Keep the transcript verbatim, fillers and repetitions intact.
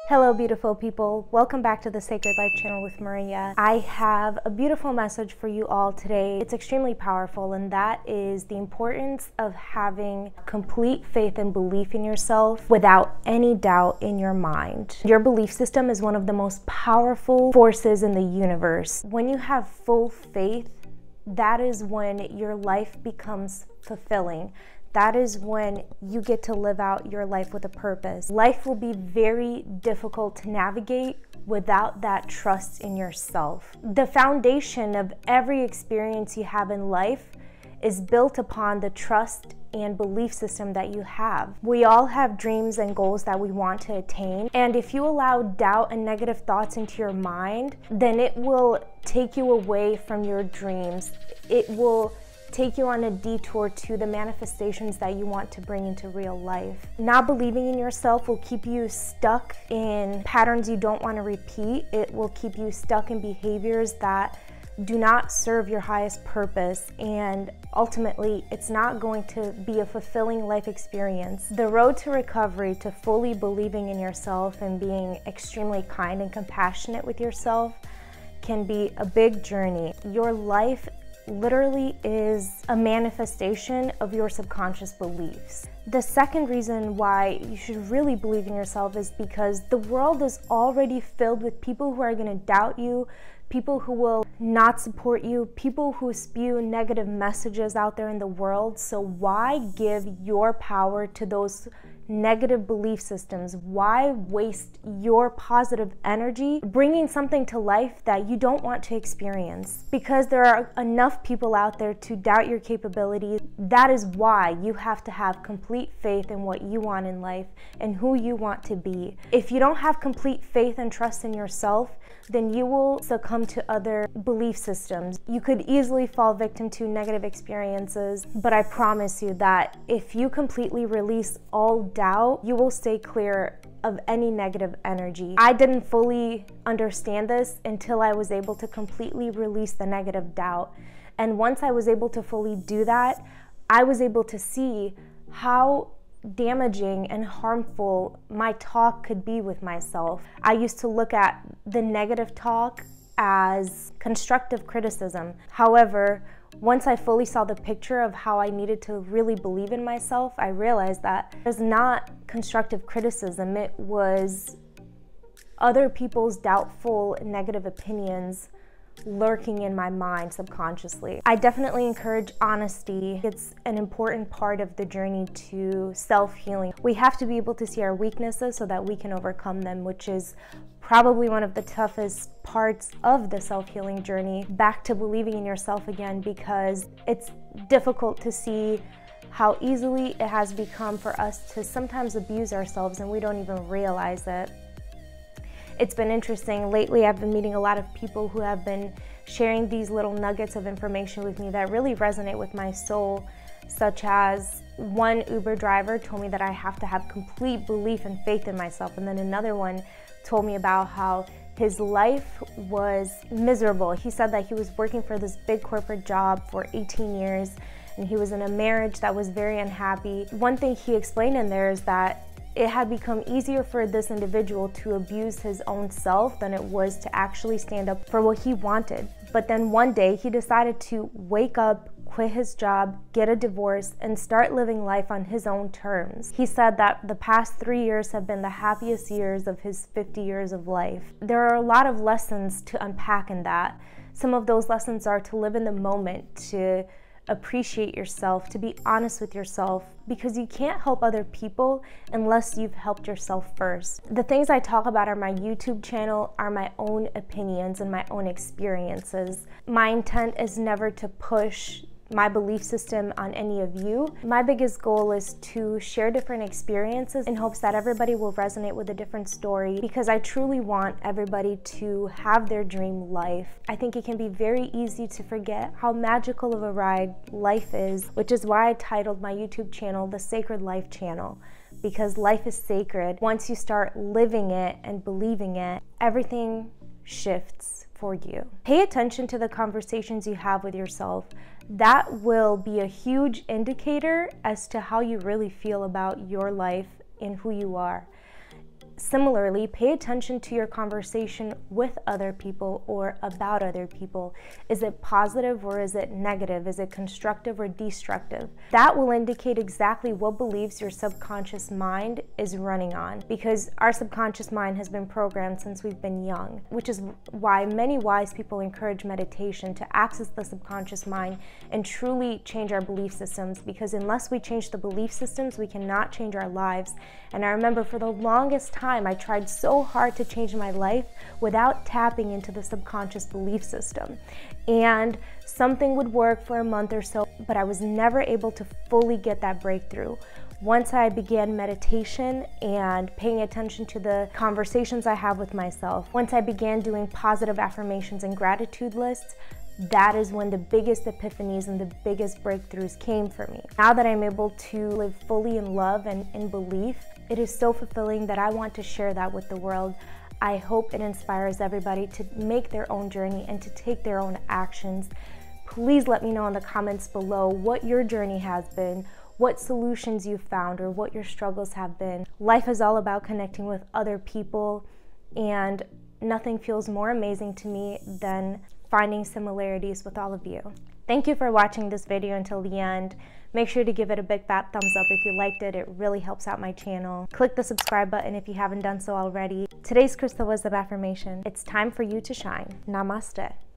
Hello beautiful people, welcome back to the Sacred Life channel with Maria. I have a beautiful message for you all today. It's extremely powerful, and that is the importance of having complete faith and belief in yourself without any doubt in your mind. Your belief system is one of the most powerful forces in the universe. When you have full faith, that is when your life becomes fulfilling. That is when you get to live out your life with a purpose. Life will be very difficult to navigate without that trust in yourself. The foundation of every experience you have in life is built upon the trust and belief system that you have. We all have dreams and goals that we want to attain, and if you allow doubt and negative thoughts into your mind, then it will take you away from your dreams. It will take you on a detour to the manifestations that you want to bring into real life. Not believing in yourself will keep you stuck in patterns you don't want to repeat. It will keep you stuck in behaviors that do not serve your highest purpose, and ultimately it's not going to be a fulfilling life experience. The road to recovery, to fully believing in yourself and being extremely kind and compassionate with yourself, can be a big journey. Your life literally is a manifestation of your subconscious beliefs. The second reason why you should really believe in yourself is because the world is already filled with people who are going to doubt you, people who will not support you, people who spew negative messages out there in the world. So why give your power to those negative belief systems? Why waste your positive energy bringing something to life that you don't want to experience? Because there are enough people out there to doubt your capabilities. That is why you have to have complete faith in what you want in life and who you want to be. If you don't have complete faith and trust in yourself, then you will succumb to other belief systems. You could easily fall victim to negative experiences, but I promise you that if you completely release all doubt, you will stay clear of any negative energy. I didn't fully understand this until I was able to completely release the negative doubt. And once I was able to fully do that, I was able to see how damaging and harmful my talk could be with myself. I used to look at the negative talk as constructive criticism. However, once I fully saw the picture of how I needed to really believe in myself, I realized that it was not constructive criticism. It was other people's doubtful, negative opinions lurking in my mind subconsciously. I definitely encourage honesty. It's an important part of the journey to self-healing. We have to be able to see our weaknesses so that we can overcome them, which is probably one of the toughest parts of the self-healing journey. Back to believing in yourself again, because it's difficult to see how easily it has become for us to sometimes abuse ourselves and we don't even realize it. It's been interesting. Lately, I've been meeting a lot of people who have been sharing these little nuggets of information with me that really resonate with my soul, such as one Uber driver told me that I have to have complete belief and faith in myself, and then another one told me about how his life was miserable. He said that he was working for this big corporate job for eighteen years, and he was in a marriage that was very unhappy. One thing he explained in there is that it had become easier for this individual to abuse his own self than it was to actually stand up for what he wanted. But then one day he decided to wake up, quit his job, get a divorce, and start living life on his own terms. He said that the past three years have been the happiest years of his fifty years of life. There are a lot of lessons to unpack in that. Some of those lessons are to live in the moment, to appreciate yourself, to be honest with yourself, because you can't help other people unless you've helped yourself first. The things I talk about on my YouTube channel are my own opinions and my own experiences. My intent is never to push my belief system on any of you. My biggest goal is to share different experiences in hopes that everybody will resonate with a different story, because I truly want everybody to have their dream life. I think it can be very easy to forget how magical of a ride life is, which is why I titled my YouTube channel The Sacred Life Channel, because life is sacred. Once you start living it and believing it, everything shifts for you. Pay attention to the conversations you have with yourself. That will be a huge indicator as to how you really feel about your life and who you are. Similarly, pay attention to your conversation with other people or about other people. Is it positive or is it negative? Is it constructive or destructive? That will indicate exactly what beliefs your subconscious mind is running on, because our subconscious mind has been programmed since we've been young, which is why many wise people encourage meditation to access the subconscious mind and truly change our belief systems, because unless we change the belief systems, we cannot change our lives. And I remember for the longest time, I tried so hard to change my life without tapping into the subconscious belief system. And something would work for a month or so, but I was never able to fully get that breakthrough. Once I began meditation and paying attention to the conversations I have with myself, once I began doing positive affirmations and gratitude lists, that is when the biggest epiphanies and the biggest breakthroughs came for me. Now that I'm able to live fully in love and in belief, it is so fulfilling that I want to share that with the world. I hope it inspires everybody to make their own journey and to take their own actions. Please let me know in the comments below what your journey has been, what solutions you've found, or what your struggles have been. Life is all about connecting with other people, and nothing feels more amazing to me than finding similarities with all of you. Thank you for watching this video until the end. Make sure to give it a big fat thumbs up if you liked it. It really helps out my channel. Click the subscribe button if you haven't done so already. Today's crystal wisdom affirmation: it's time for you to shine. Namaste.